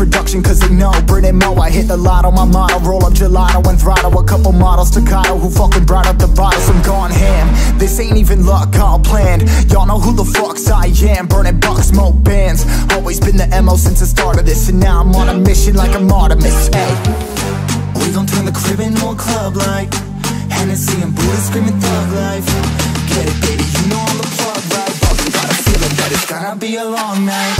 introduction, cause they know Britney Mo, I hit the lotto, my motto. Roll up gelato and throttle a couple models staccato who fucking brought up the bottles. I'm gone ham, this ain't even luck, all planned. Y'all know who the fucks I am. Burning bucks, smoke bands. Always been the MO since the start of this, and now I'm on a mission like I'm Artemis. Hey, we gon' turn the crib into a club like Hennessy and Buddha screaming thug life. Get it, baby, you know I'm the plug, right? But we got a feeling that it's gonna be a long night.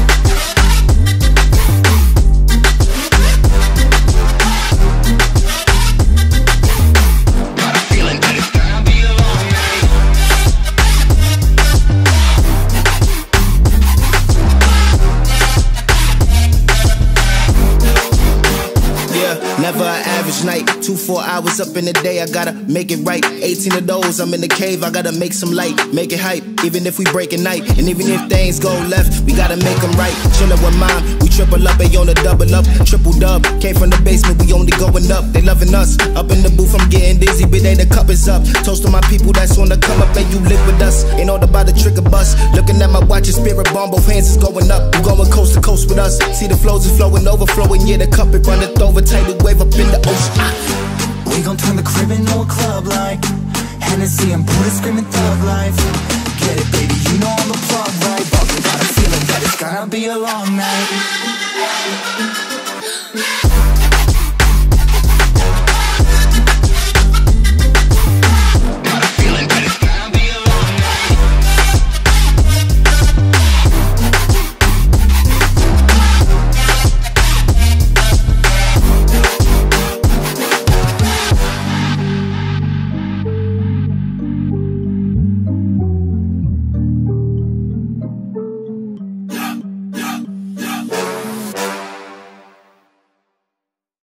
Never an average night, 2-4 hours up in the day, I gotta make it right. 18 of those, I'm in the cave, I gotta make some light, make it hype, even if we break at night. And even if things go left, we gotta make them right. Chillin' with mom, we triple up, they on the double up, triple dub. Came from the basement, we only going up, they loving us. Up in the booth, I'm getting dizzy, but they the cup is up. Toast to my people that's on the come up, and you live with us. Ain't all about the trick of bus. Looking at my watch, your spirit bomb, both hands is going up. You going coast to coast with us. See the flows is flowing, overflowing, yeah, the cup it runneth over, tidal wave up in the ocean. We gon' turn the crib into a club like Hennessy and Buddha screaming thug life. Get it, baby, you know I'm the plug, right? But we got a feeling that it's gonna be a long night.